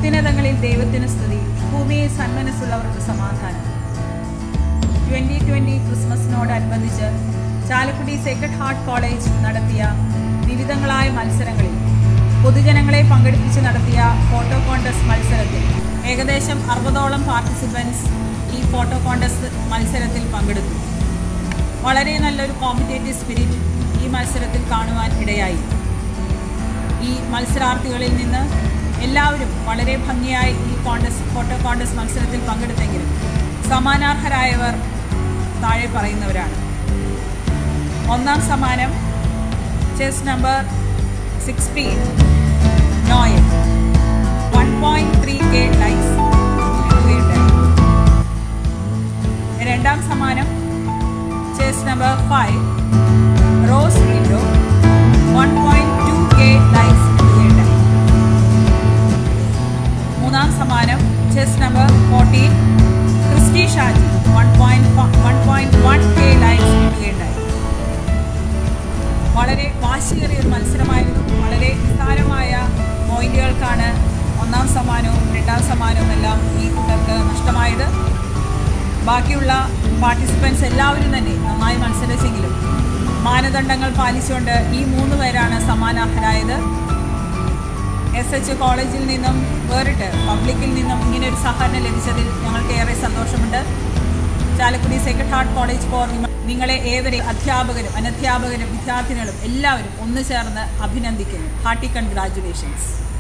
അത്യുന്നതങ്ങളിൽ ദൈവത്തിന് സ്തുതി, ഭൂമിയിൽ സന്മനസ്സുള്ളവർക്ക് സമാധാനം. 2020 ക്രിസ്മസിനോടനുബന്ധിച്ച് ചാലക്കുടി സേക്രഡ് ഹാർട്ട് കോളേജ് നടത്തിയ വിവിധങ്ങളായ മത്സരങ്ങളിൽ പൊതുജനങ്ങളെ പങ്കെടുപ്പിച്ച് നടത്തിയ ഫോട്ടോ കോൺടെസ്റ്റ് മത്സരത്തിൽ ഏകദേശം 60ഓളം പാർട്ടിസിപ്പൻസ് ഈ ഫോട്ടോ കോൺടെസ്റ്റ് മത്സരത്തിൽ പങ്കെടുത്തു. വളരെ നല്ലൊരു കോമ്പറ്റേറ്റീവ് സ്പിരിറ്റ് ഈ മത്സരത്തിൽ കാണുവാൻ ഇടയായി. ഈ മത്സരാർത്ഥികളിൽ നിന്ന് എല്ലാവരും വളരെ ഭംഗിയായി ഈ ഫോട്ടോ കോൺടെസ്റ്റ് മത്സരത്തിൽ പങ്കെടുത്തെങ്കിലും സമ്മാനാർഹരായവർ താഴെ പറയുന്നവരാണ്. ഒന്നാം സമ്മാനം chest number 16 Noel 1.3K likes കിട്ടുകയുണ്ടായി. രണ്ടാം സമ്മാനം chest number 5 rose window 1.2K likes കിട്ടുകയുണ്ടായി. മൂന്നാം സമ്മാനം chest number 14 Christy Shaji 1.1K likes കിട്ടുകയുണ്ടായി. വളരെ വാശിയേറിയ ഒരു മത്സരമായിരുന്നു. വളരെ നിസ്സാരമായ പോയിന്റുകൾക്കാണ് ഒന്നാം സമ്മാനവും രണ്ടാം സമ്മാനവും എല്ലാം ഈ കൂട്ടർക്ക് നഷ്ടമായത്. ബാക്കിയുള്ള പാർട്ടിസിപ്പൻസ് എല്ലാവരും തന്നെ നന്നായി മത്സരിച്ചെങ്കിലും മാനദണ്ഡങ്ങൾ പാലിച്ചുകൊണ്ട് ഈ 3 പേരാണ് സമ്മാനാർഹരായത്. SH കോളേജിൽ നിന്നും വേറിട്ട് പബ്ലിക്കിൽ നിന്നും ഇങ്ങനെയൊരു സഹകരണം ലഭിച്ചതിൽ ഞങ്ങൾക്ക് ഏറെ സന്തോഷമുണ്ട്. Chalakudy sacred heart college for നിങ്ങളെ ഏവരെയും അധ്യാപകരും അനധ്യാപകരും വിദ്യാർത്ഥികളും എല്ലാവരും ഒന്നു ചേർന്ന് അഭിനന്ദിക്കുന്നു. Hearty congratulations.